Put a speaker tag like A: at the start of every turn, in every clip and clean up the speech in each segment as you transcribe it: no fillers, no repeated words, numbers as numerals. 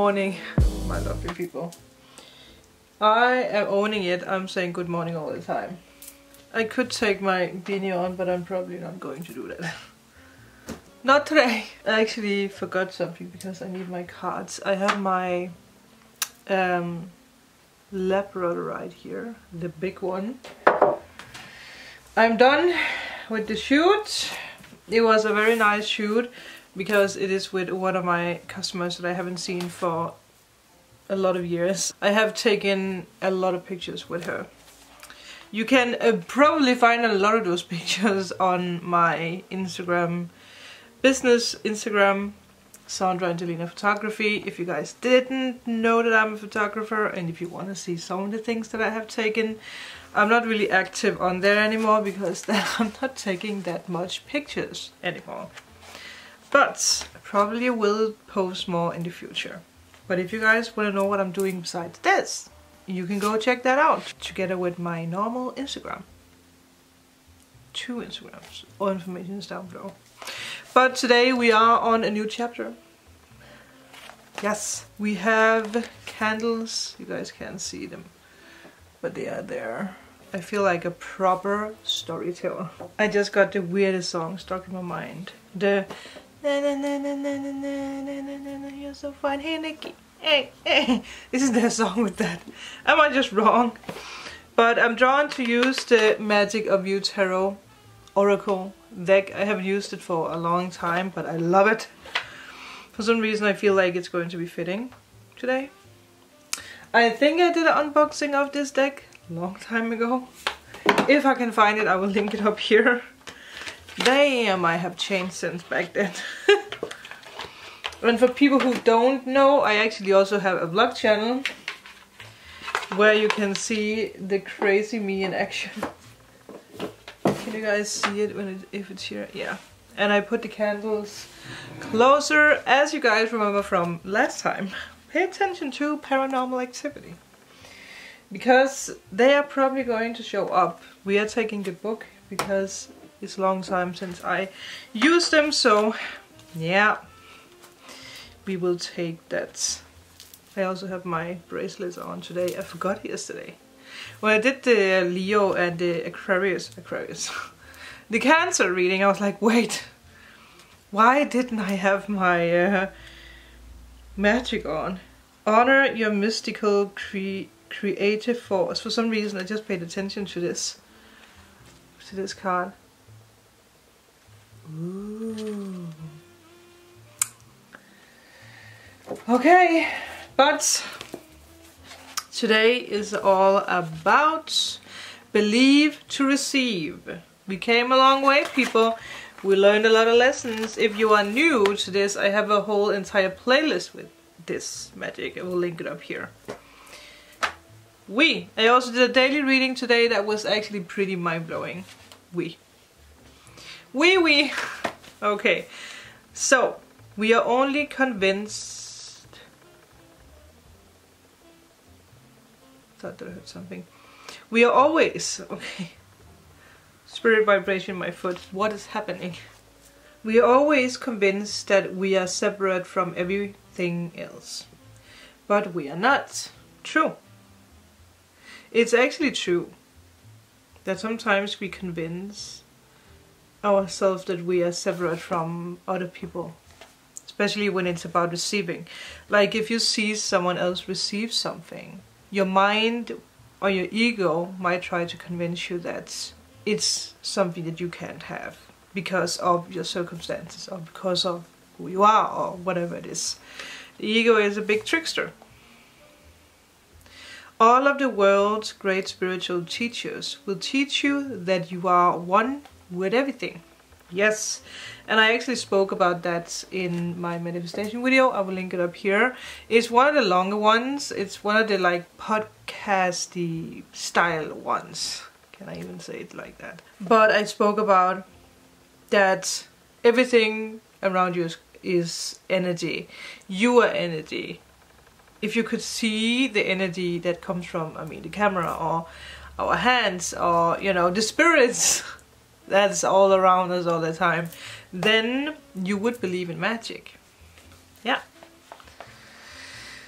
A: morning, my lovely people. I am owning it. I'm saying good morning all the time. I could take my beanie on, but I'm probably not going to do that. Not today. I actually forgot something because I need my cards. I have my Labrador right here, the big one. I'm done with the shoot. It was a very nice shoot because it is with one of my customers that I haven't seen for a lot of years. I have taken a lot of pictures with her. You can probably find a lot of those pictures on my Instagram, business Instagram, Sandra Angelina Photography. If you guys didn't know that I'm a photographer and if you want to see some of the things that I have taken, I'm not really active on there anymore because then I'm not taking that much pictures anymore. But I probably will post more in the future. But if you guys want to know what I'm doing besides this, you can go check that out together with my normal Instagram. 2 Instagrams. All information is down below. But today we are on a new chapter. Yes, we have candles. You guys can't see them, but they are there. I feel like a proper storyteller. I just got the weirdest song stuck in my mind. The na na na na na na na na na na, you're so fine, hey Nikki. Hey, hey. Isn't there a song with that? Am I just wrong? But I'm drawn to use the Magic of You Tarot Oracle deck. I haven't used it for a long time, but I love it. For some reason I feel like it's going to be fitting today. I think I did an unboxing of this deck a long time ago. If I can find it, I will link it up here. Damn, I have changed since back then. And for people who don't know, I actually also have a vlog channel where you can see the crazy me in action. Can you guys see it when if it's here? Yeah. And I put the candles closer, as you guys remember from last time. Pay attention to Paranormal Activity, because they are probably going to show up. We are taking the book because it's a long time since I used them, so yeah, we will take that. I also have my bracelets on today. I forgot yesterday. When I did the Leo and the Aquarius, the Cancer reading, I was like, wait, why didn't I have my magic on? Honor your mystical creative force. For some reason I just paid attention to this card. Ooh. Okay, but today is all about believe to receive. We came a long way, people. We learned a lot of lessons. If you are new to this, I have a whole entire playlist with this magic. I will link it up here. I also did a daily reading today that was actually pretty mind-blowing. Okay, so we are only convinced. Thought that I heard something. We are always, okay. Spirit vibration in my foot. What is happening? We are always convinced that we are separate from everything else. But we are not. True. It's actually true that sometimes we convince ourselves that we are separate from other people. Especially when it's about receiving. Like if you see someone else receive something, your mind or your ego might try to convince you that it's something that you can't have because of your circumstances or because of who you are or whatever it is. The ego is a big trickster. All of the world's great spiritual teachers will teach you that you are one with everything. Yes, and I actually spoke about that in my manifestation video. I will link it up here. It's one of the longer ones. It's one of the like podcasty style ones. Can I even say it like that? But I spoke about that everything around you is energy. You are energy. If you could see the energy that comes from, I mean, the camera or our hands or, you know, the spirits that's all around us all the time, then you would believe in magic. Yeah.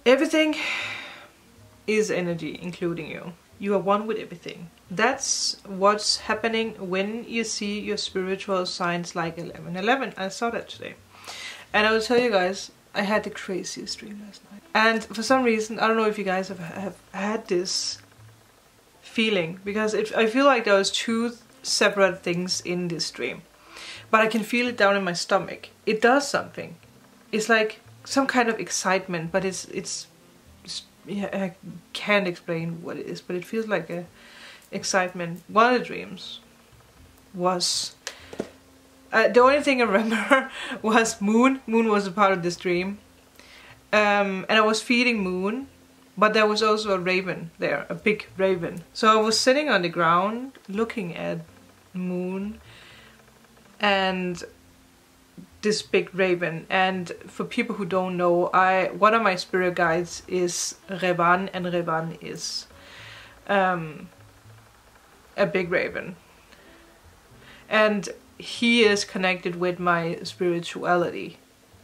A: Everything is energy, including you. You are one with everything. That's what's happening when you see your spiritual signs like 1111. I saw that today. And I will tell you guys, I had the craziest dream last night. And for some reason, I don't know if you guys have had this feeling, because I feel like there was two separate things in this dream. But I can feel it down in my stomach. It does something. It's like some kind of excitement, but it's yeah, I can't explain what it is, but it feels like a excitement. One of the dreams was the only thing I remember was Moon. Moon was a part of this dream, and I was feeding Moon, but there was also a raven there, a big raven. So I was sitting on the ground looking at Moon and this big raven. And for people who don't know, one of my spirit guides is Revan, and Revan is a big raven, and he is connected with my spirituality.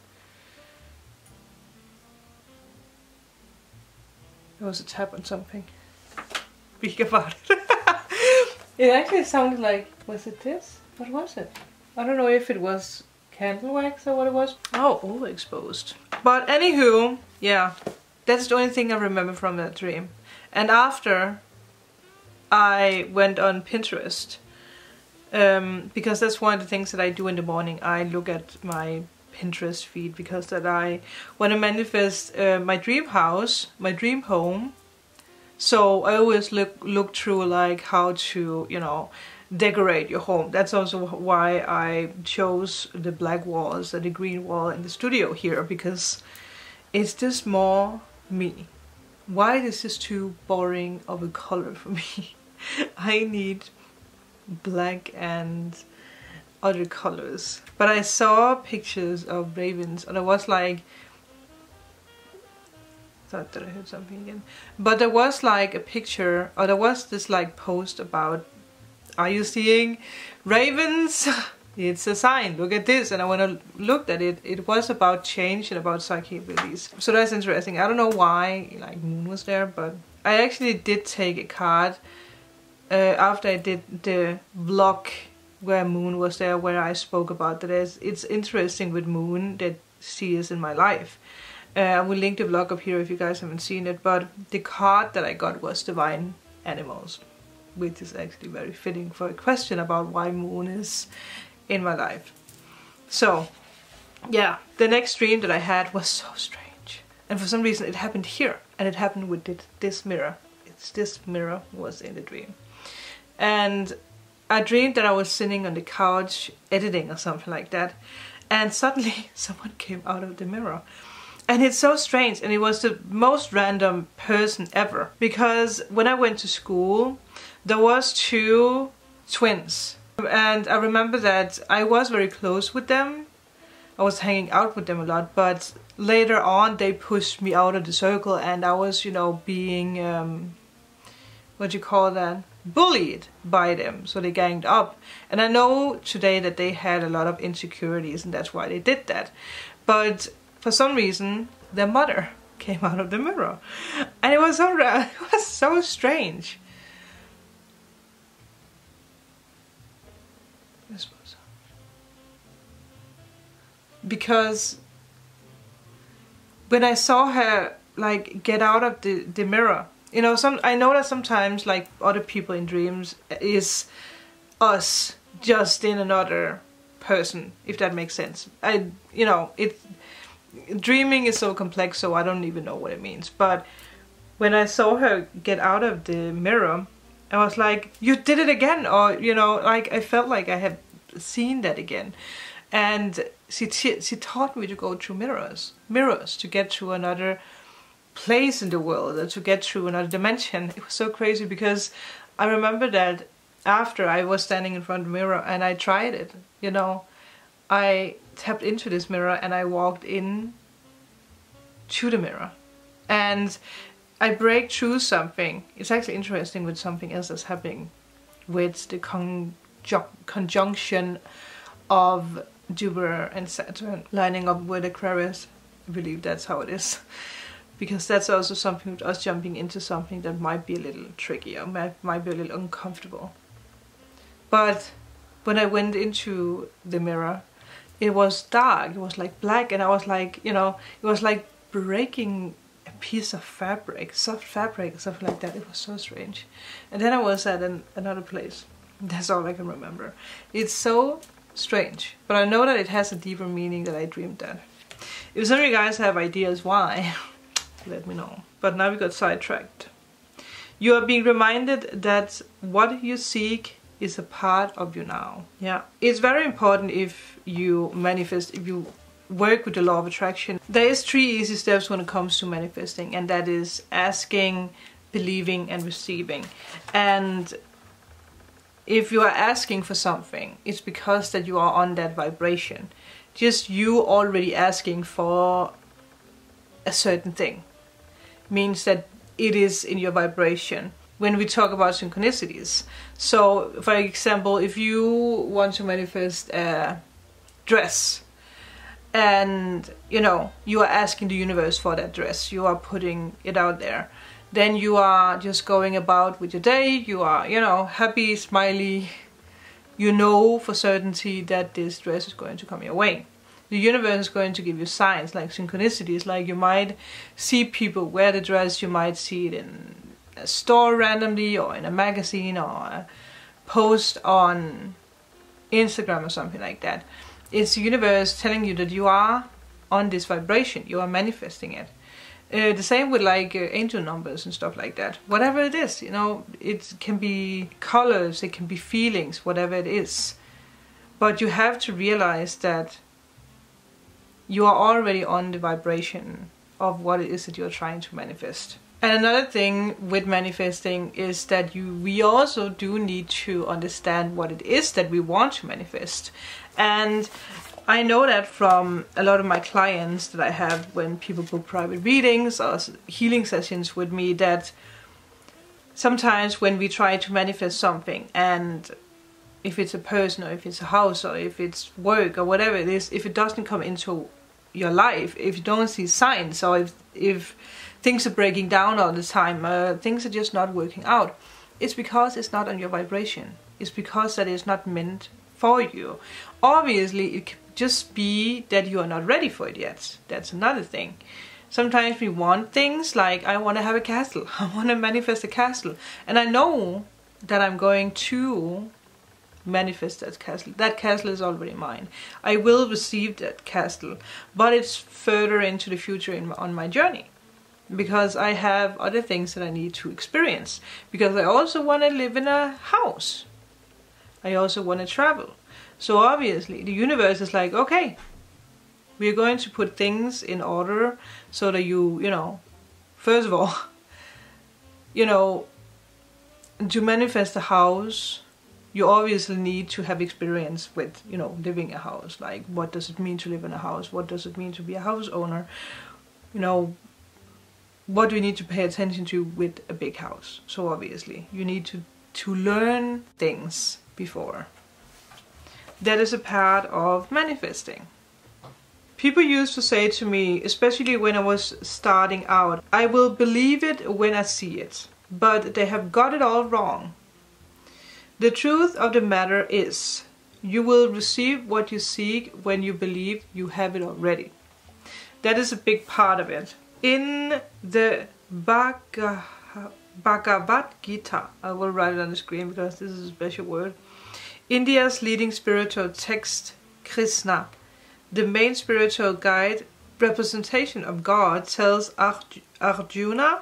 A: There was a tap on something. Speak about it. It actually sounded like, was it this? What was it? I don't know if it was candle wax or what it was. Oh, overexposed. But anywho, yeah, that's the only thing I remember from that dream. And after, I went on Pinterest, because that's one of the things that I do in the morning. I look at my Pinterest feed, because that I want to manifest my dream house, my dream home. So I always look through like how to, you know, decorate your home. That's also why I chose the black walls and the green wall in the studio here, because it's just more me. White is just too boring of a color for me. I need black and other colors. But I saw pictures of ravens and I was like, thought that I heard something again. But there was like a picture, or there was this like post about, are you seeing ravens? It's a sign, look at this. And I when I looked at it, it was about change and about psychic release. So that's interesting. I don't know why like Moon was there, but I actually did take a card after I did the vlog where Moon was there, where I spoke about that. It's interesting with Moon that she is in my life. I will link the vlog up here if you guys haven't seen it, but the card that I got was Divine Animals, which is actually very fitting for a question about why Moon is in my life. So yeah, the next dream that I had was so strange, and for some reason it happened here, and it happened with this mirror. It's this mirror was in the dream, and I dreamed that I was sitting on the couch editing or something like that, and suddenly someone came out of the mirror. And it's so strange, and it was the most random person ever, because when I went to school there was two twins, and I remember that I was very close with them. I was hanging out with them a lot, but later on they pushed me out of the circle, and I was, you know, being what do you call that, bullied by them, so they ganged up. And I know today that they had a lot of insecurities and that's why they did that, but for some reason their mother came out of the mirror, and it was so strange. Because when I saw her like get out of the mirror, you know, I know that sometimes like other people in dreams is us just in another person, if that makes sense. You know, dreaming is so complex, so I don't even know what it means. But when I saw her get out of the mirror, I was like, you did it again, or you know, like I felt like I had seen that again. And she taught me to go through mirrors to get to another place in the world, or to get through another dimension. It was so crazy, because I remember that after I was standing in front of the mirror and I tried it, you know, I tapped into this mirror and I walked in to the mirror and I break through something. It's actually interesting with something else that's happening with the conjunction of Jupiter and Saturn lining up with Aquarius. I believe that's how it is. because that's also something with us jumping into something that might be a little tricky or might be a little uncomfortable. But when I went into the mirror, it was dark, it was like black, and I was like, you know, it was like breaking a piece of fabric, soft fabric, something like that. It was so strange. And then I was at another place. That's all I can remember. It's so strange, but I know that it has a deeper meaning that I dreamed that. If some of you guys have ideas why, let me know. But now we got sidetracked. You are being reminded that what you seek is a part of you now. Yeah, it's very important if you manifest, if you work with the law of attraction. There is 3 easy steps when it comes to manifesting, and that is asking, believing, and receiving. And if you are asking for something, it's because that you are on that vibration. Just you already asking for a certain thing means that it is in your vibration. When we talk about synchronicities, so for example, if you want to manifest a dress, and you know, you are asking the universe for that dress, you are putting it out there, then you are just going about with your day, you are, you know, happy, smiley, you know for certainty that this dress is going to come your way. The universe is going to give you signs, like synchronicities, like you might see people wear the dress, you might see it in a store randomly, or in a magazine, or a post on Instagram or something like that. It's the universe telling you that you are on this vibration, you are manifesting it. The same with like angel numbers and stuff like that. Whatever it is, you know, it can be colors, it can be feelings, whatever it is. But you have to realize that you are already on the vibration of what it is that you're trying to manifest. And another thing with manifesting is that we also do need to understand what it is that we want to manifest. And I know that from a lot of my clients that I have when people book private readings or healing sessions with me, that sometimes when we try to manifest something, and if it's a person or if it's a house or if it's work or whatever it is, if it doesn't come into your life, if you don't see signs, or if things are breaking down all the time, things are just not working out, it's because it's not on your vibration. It's because that it's not meant for you. Obviously, it could just be that you are not ready for it yet. That's another thing. Sometimes we want things like, I want to have a castle. I want to manifest a castle. And I know that I'm going to manifest that castle. That castle is already mine. I will receive that castle. But it's further into the future on my journey. Because I have other things that I need to experience. Because I also want to live in a house. I also want to travel. So obviously the universe is like, okay, we're going to put things in order so that you know, first of all, you know, to manifest a house, you obviously need to have experience with, you know, living a house. Like, what does it mean to live in a house? What does it mean to be a house owner? You know, what do you need to pay attention to with a big house? So obviously you need to learn things before. That is a part of manifesting. People used to say to me, especially when I was starting out, I will believe it when I see it. But they have got it all wrong. The truth of the matter is, you will receive what you seek when you believe you have it already. That is a big part of it. In the Bhagavad Gita, I will write it on the screen because this is a special word. India's leading spiritual text, Krishna, the main spiritual guide representation of God, tells Arjuna,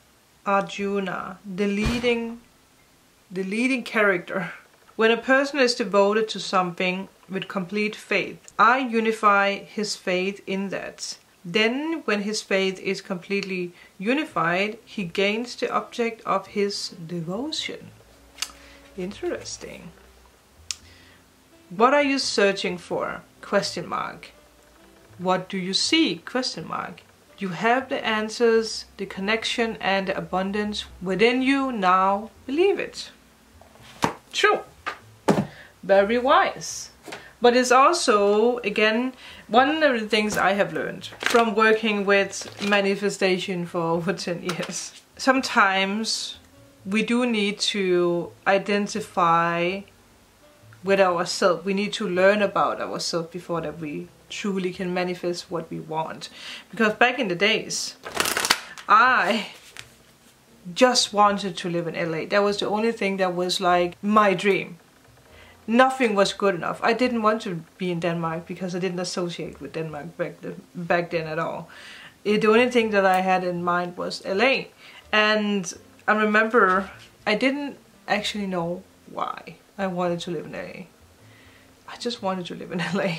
A: the leading character. When a person is devoted to something with complete faith, I unify his faith in that. Then, when his faith is completely unified, he gains the object of his devotion. Interesting. What are you searching for? Question mark. What do you seek? Question mark. You have the answers, the connection, and the abundance within you now. Believe it. True. Very wise. But it's also, again, one of the things I have learned from working with manifestation for over 10 years. Sometimes we do need to identify with ourselves. We need to learn about ourselves before that we truly can manifest what we want. Because back in the days, I just wanted to live in LA. That was the only thing that was like my dream. Nothing was good enough. I didn't want to be in Denmark because I didn't associate with Denmark back then at all. The only thing that I had in mind was LA. And I remember I didn't actually know why I wanted to live in LA. I just wanted to live in LA.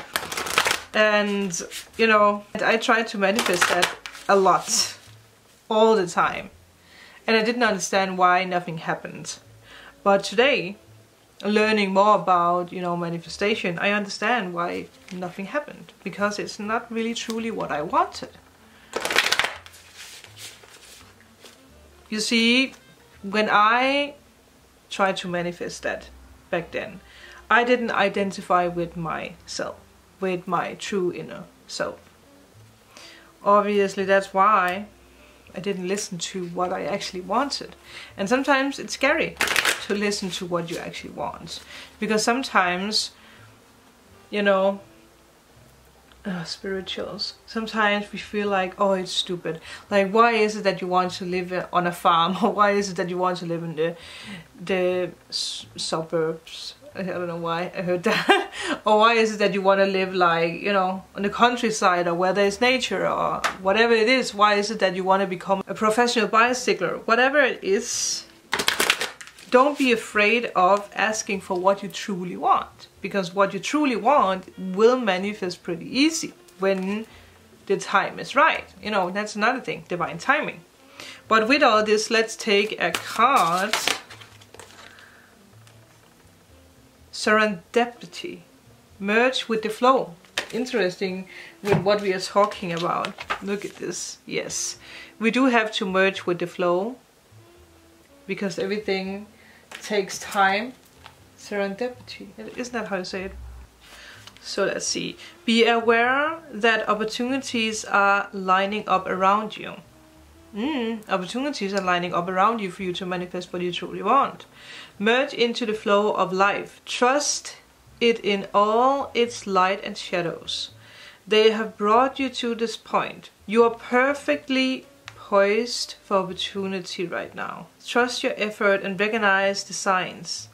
A: And, you know, I tried to manifest that a lot, all the time. And I didn't understand why nothing happened. But today, learning more about, you know, manifestation, I understand why nothing happened. Because it's not really truly what I wanted. You see, when I tried to manifest that back then, I didn't identify with myself, with my true inner self. Obviously, that's why I didn't listen to what I actually wanted. And sometimes it's scary to listen to what you actually want. Because sometimes, you know, spirituals, sometimes we feel like, oh, it's stupid. Like, why is it that you want to live on a farm? Or why is it that you want to live in the suburbs? I don't know why I heard that. Or why is it that you want to live, like, you know, on the countryside or where there's nature or whatever it is? Why is it that you want to become a professional bicycler? Whatever it is, don't be afraid of asking for what you truly want. Because what you truly want will manifest pretty easy when the time is right. You know, that's another thing, divine timing. But with all this, let's take a card. Serendipity. Merge with the flow. Interesting with what we are talking about. Look at this. Yes. We do have to merge with the flow. Because everything takes time. Serendipity. Isn't that how you say it? So let's see. Be aware that opportunities are lining up around you. Opportunities are lining up around you for you to manifest what you truly want. Merge into the flow of life. Trust it in all its light and shadows. They have brought you to this point. You are perfectly poised for opportunity right now. Trust your effort and recognize the signs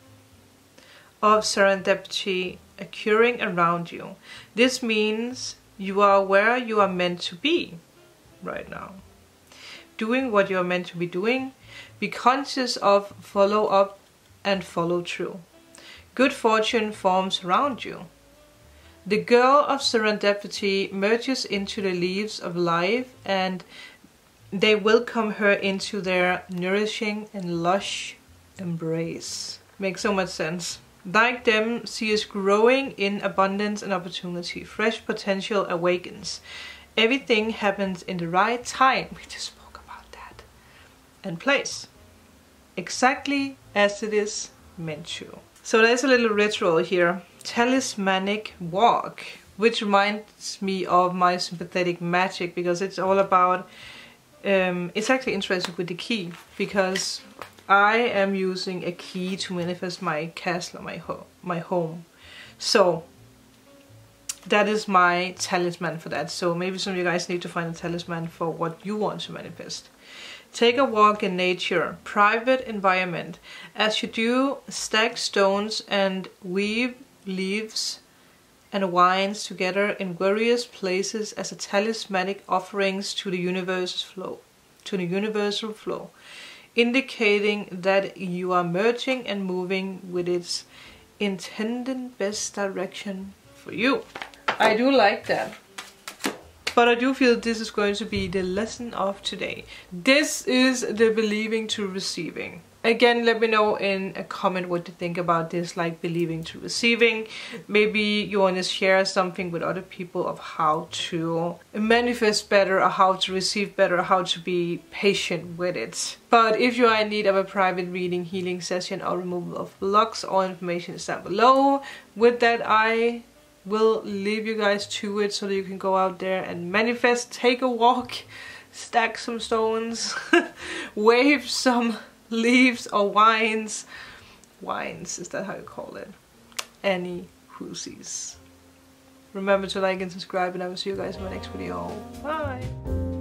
A: of serendipity occurring around you. This means you are where you are meant to be right now. Doing what you are meant to be doing. Be conscious of follow up and follow through. Good fortune forms around you. The girl of serendipity merges into the leaves of life and they welcome her into their nourishing and lush embrace. Makes so much sense. Like them, she is growing in abundance and opportunity. Fresh potential awakens. Everything happens in the right time. We just spoke about that. And place. Exactly as it is meant to. So there's a little ritual here. Talismanic walk. Which reminds me of my sympathetic magic. Because it's all about... it's actually interesting with the key. Because... I am using a key to manifest my castle, my home. So that is my talisman for that. So maybe some of you guys need to find a talisman for what you want to manifest. Take a walk in nature, private environment. As you do, stack stones and weave leaves and vines together in various places as a talismanic offerings to the universal flow. Indicating that you are merging and moving with its intended best direction for you. I do like that. But I do feel this is going to be the lesson of today. This is the believing to receiving. Again, let me know in a comment what you think about this, like believing to receiving. Maybe you want to share something with other people of how to manifest better, or how to receive better, or how to be patient with it. But if you are in need of a private reading, healing session, or removal of blocks, all information is down below. With that, I will leave you guys to it so that you can go out there and manifest, take a walk, stack some stones, wave some leaves or wines, is that how you call it? Any whoosies. Remember to like and subscribe, and I will see you guys in my next video. Bye!